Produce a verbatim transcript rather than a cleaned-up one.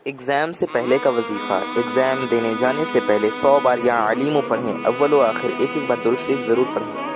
Exam से पहले का वजीफ़ा। एग्ज़ाम देने जाने से पहले सौ बार या अलीमो पढ़ें। अव्वल व आखिर एक एक बार दुरूद शरीफ ज़रूर पढ़ें।